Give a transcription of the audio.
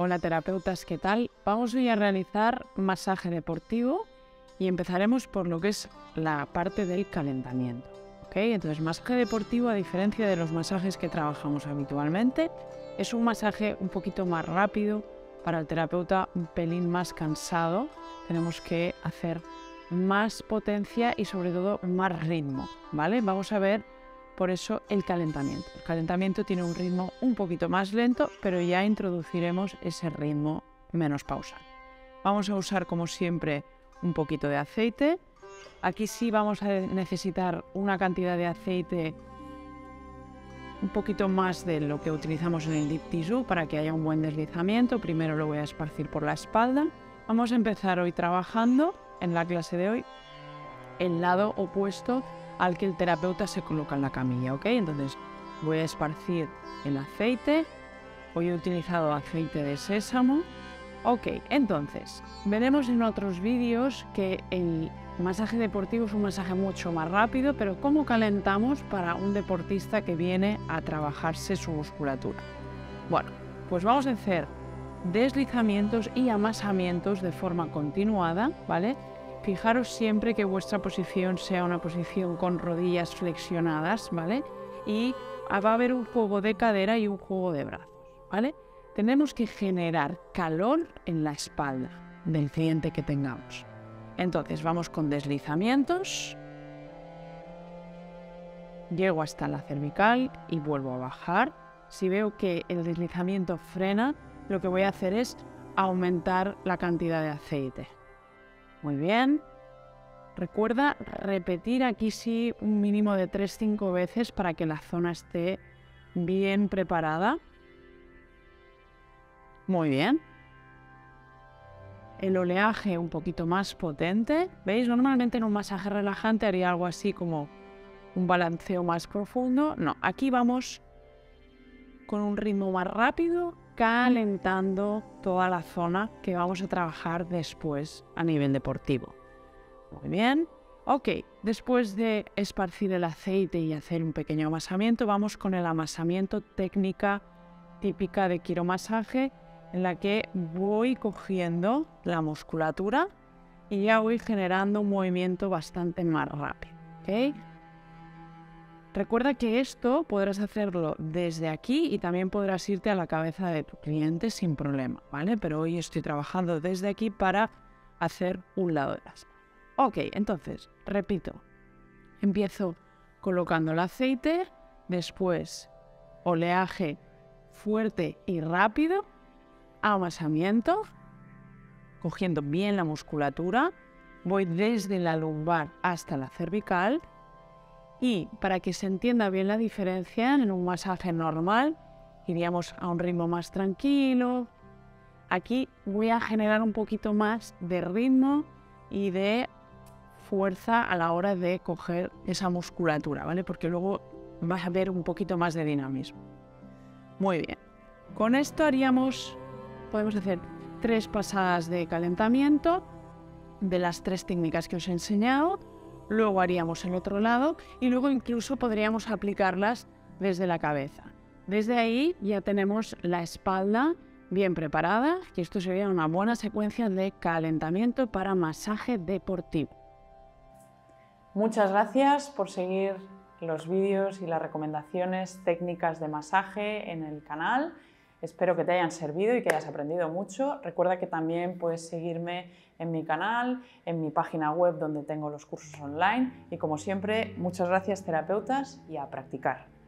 Hola terapeutas, ¿qué tal? Vamos hoy a realizar masaje deportivo y empezaremos por lo que es la parte del calentamiento. ¿Ok? Entonces, masaje deportivo, a diferencia de los masajes que trabajamos habitualmente, es un masaje un poquito más rápido, para el terapeuta un pelín más cansado. Tenemos que hacer más potencia y sobre todo más ritmo, ¿vale? Vamos a ver por eso el calentamiento. El calentamiento tiene un ritmo un poquito más lento, pero ya introduciremos ese ritmo menos pausado. Vamos a usar, como siempre, un poquito de aceite. Aquí sí vamos a necesitar una cantidad de aceite un poquito más de lo que utilizamos en el Deep Tissue para que haya un buen deslizamiento. Primero lo voy a esparcir por la espalda. Vamos a empezar hoy trabajando, en la clase de hoy, el lado opuesto al que el terapeuta se coloca en la camilla, ¿ok? Entonces voy a esparcir el aceite. Hoy he utilizado aceite de sésamo. Ok, entonces, veremos en otros vídeos que el masaje deportivo es un masaje mucho más rápido, pero ¿cómo calentamos para un deportista que viene a trabajarse su musculatura? Bueno, pues vamos a hacer deslizamientos y amasamientos de forma continuada, ¿vale? Fijaros siempre que vuestra posición sea una posición con rodillas flexionadas, ¿vale? Y va a haber un juego de cadera y un juego de brazos, ¿vale? Tenemos que generar calor en la espalda del cliente que tengamos. Entonces vamos con deslizamientos. Llego hasta la cervical y vuelvo a bajar. Si veo que el deslizamiento frena, lo que voy a hacer es aumentar la cantidad de aceite. Muy bien. Recuerda repetir aquí sí un mínimo de 3-5 veces para que la zona esté bien preparada. Muy bien. El oleaje un poquito más potente. ¿Veis? Normalmente en un masaje relajante haría algo así como un balanceo más profundo. No, aquí vamos con un ritmo más rápido, calentando toda la zona que vamos a trabajar después a nivel deportivo. Muy bien. Ok, después de esparcir el aceite y hacer un pequeño amasamiento, vamos con el amasamiento, técnica típica de quiromasaje, en la que voy cogiendo la musculatura y ya voy generando un movimiento bastante más rápido. ¿Ok? Recuerda que esto podrás hacerlo desde aquí y también podrás irte a la cabeza de tu cliente sin problema, ¿vale? Pero hoy estoy trabajando desde aquí para hacer un lado de la espalda. Ok, entonces, repito, empiezo colocando el aceite, después oleaje fuerte y rápido, amasamiento, cogiendo bien la musculatura, voy desde la lumbar hasta la cervical. Y para que se entienda bien la diferencia, en un masaje normal iríamos a un ritmo más tranquilo. Aquí voy a generar un poquito más de ritmo y de fuerza a la hora de coger esa musculatura, ¿vale? Porque luego vas a ver un poquito más de dinamismo. Muy bien. Con esto podemos hacer 3 pasadas de calentamiento de las 3 técnicas que os he enseñado. Luego haríamos el otro lado y luego incluso podríamos aplicarlas desde la cabeza. Desde ahí ya tenemos la espalda bien preparada y esto sería una buena secuencia de calentamiento para masaje deportivo. Muchas gracias por seguir los vídeos y las recomendaciones técnicas de masaje en el canal. Espero que te hayan servido y que hayas aprendido mucho. Recuerda que también puedes seguirme en mi canal, en mi página web donde tengo los cursos online. Y como siempre, muchas gracias terapeutas y a practicar.